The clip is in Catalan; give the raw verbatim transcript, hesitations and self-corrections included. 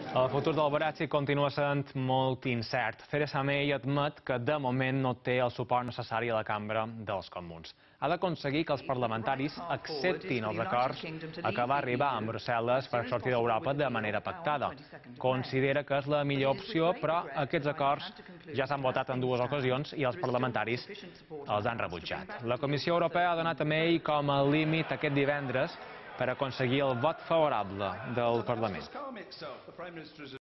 El futur del Brexit continua sent molt incert. Theresa May admet que de moment no té el suport necessari a la Cambra dels Comuns. Ha d'aconseguir que els parlamentaris acceptin els acords a què va arribar amb Brussel·les per sortir d'Europa de manera pactada. Considera que és la millor opció, però aquests acords ja s'han votat en dues ocasions i els parlamentaris els han rebutjat. La Comissió Europea ha donat a May com a límit aquest divendres per aconseguir el vot favorable del Parlament.